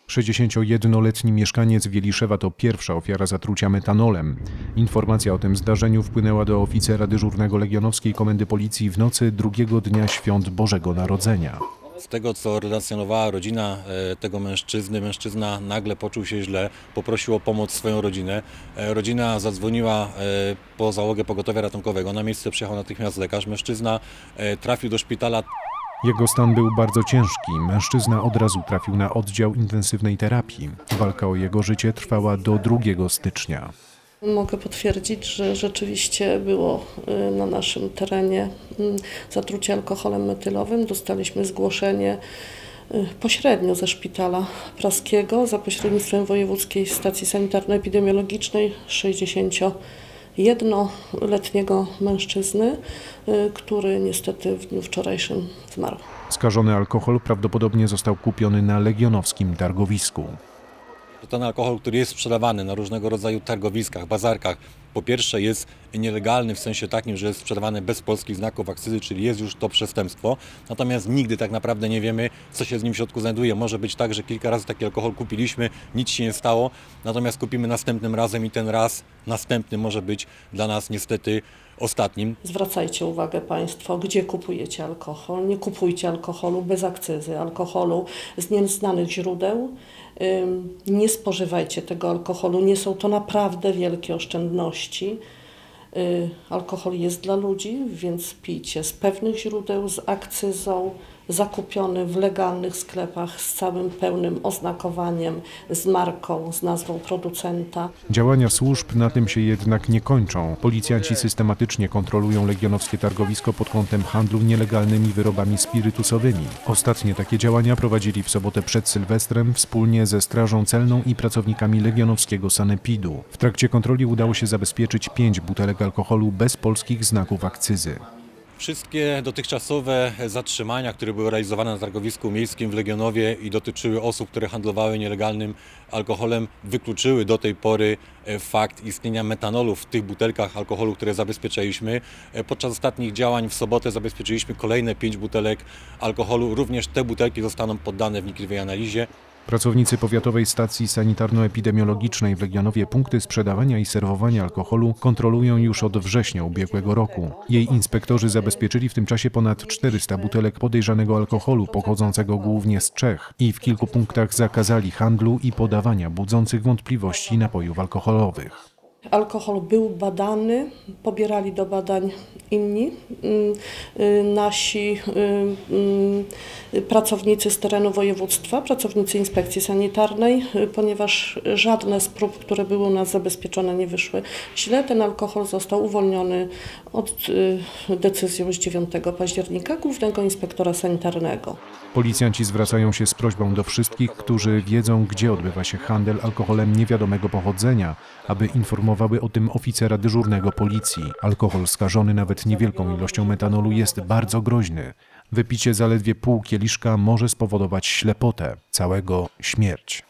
61-letni mieszkaniec Wieliszewa to pierwsza ofiara zatrucia metanolem. Informacja o tym zdarzeniu wpłynęła do oficera dyżurnego Legionowskiej Komendy Policji w nocy drugiego dnia świąt Bożego Narodzenia. Z tego, co relacjonowała rodzina tego mężczyzny, mężczyzna nagle poczuł się źle, poprosił o pomoc swoją rodzinę. Rodzina zadzwoniła po załogę pogotowia ratunkowego. Na miejsce przyjechał natychmiast lekarz. Mężczyzna trafił do szpitala. Jego stan był bardzo ciężki. Mężczyzna od razu trafił na oddział intensywnej terapii. Walka o jego życie trwała do 2 stycznia. Mogę potwierdzić, że rzeczywiście było na naszym terenie zatrucie alkoholem metylowym. Dostaliśmy zgłoszenie pośrednio ze szpitala praskiego za pośrednictwem Wojewódzkiej Stacji Sanitarno-Epidemiologicznej 61-letniego mężczyzny, który niestety w dniu wczorajszym zmarł. Skażony alkohol prawdopodobnie został kupiony na legionowskim targowisku. Ten alkohol, który jest sprzedawany na różnego rodzaju targowiskach, bazarkach, po pierwsze jest nielegalny w sensie takim, że jest sprzedawany bez polskich znaków akcyzy, czyli jest już to przestępstwo. Natomiast nigdy tak naprawdę nie wiemy, co się z nim w środku znajduje. Może być tak, że kilka razy taki alkohol kupiliśmy, nic się nie stało, natomiast kupimy następnym razem i ten raz następny może być dla nas niestety ostatnim. Zwracajcie uwagę Państwo, gdzie kupujecie alkohol. Nie kupujcie alkoholu bez akcyzy, alkoholu z nieznanych źródeł. Nie spożywajcie tego alkoholu, nie są to naprawdę wielkie oszczędności. Alkohol jest dla ludzi, więc pijcie z pewnych źródeł, z akcyzą, zakupiony w legalnych sklepach z całym pełnym oznakowaniem, z marką, z nazwą producenta. Działania służb na tym się jednak nie kończą. Policjanci systematycznie kontrolują legionowskie targowisko pod kątem handlu nielegalnymi wyrobami spirytusowymi. Ostatnie takie działania prowadzili w sobotę przed Sylwestrem wspólnie ze Strażą Celną i pracownikami legionowskiego sanepidu. W trakcie kontroli udało się zabezpieczyć 5 butelek alkoholu bez polskich znaków akcyzy. Wszystkie dotychczasowe zatrzymania, które były realizowane na targowisku miejskim w Legionowie i dotyczyły osób, które handlowały nielegalnym alkoholem, wykluczyły do tej pory fakt istnienia metanolu w tych butelkach alkoholu, które zabezpieczaliśmy. Podczas ostatnich działań w sobotę zabezpieczyliśmy kolejne 5 butelek alkoholu. Również te butelki zostaną poddane wnikliwej analizie. Pracownicy Powiatowej Stacji Sanitarno-Epidemiologicznej w Legionowie punkty sprzedawania i serwowania alkoholu kontrolują już od września ubiegłego roku. Jej inspektorzy zabezpieczyli w tym czasie ponad 400 butelek podejrzanego alkoholu pochodzącego głównie z Czech i w kilku punktach zakazali handlu i podawania budzących wątpliwości napojów alkoholowych. Alkohol był badany, pobierali do badań inni nasi pracownicy z terenu województwa, pracownicy inspekcji sanitarnej, ponieważ żadne z prób, które były u nas zabezpieczone, nie wyszły źle. Ten alkohol został uwolniony od decyzją z 9 października Głównego Inspektora Sanitarnego. Policjanci zwracają się z prośbą do wszystkich, którzy wiedzą, gdzie odbywa się handel alkoholem niewiadomego pochodzenia, aby informowały o tym oficera dyżurnego policji. Alkohol skażony nawet niewielką ilością metanolu jest bardzo groźny. Wypicie zaledwie pół kieliszka może spowodować ślepotę, całego śmierć.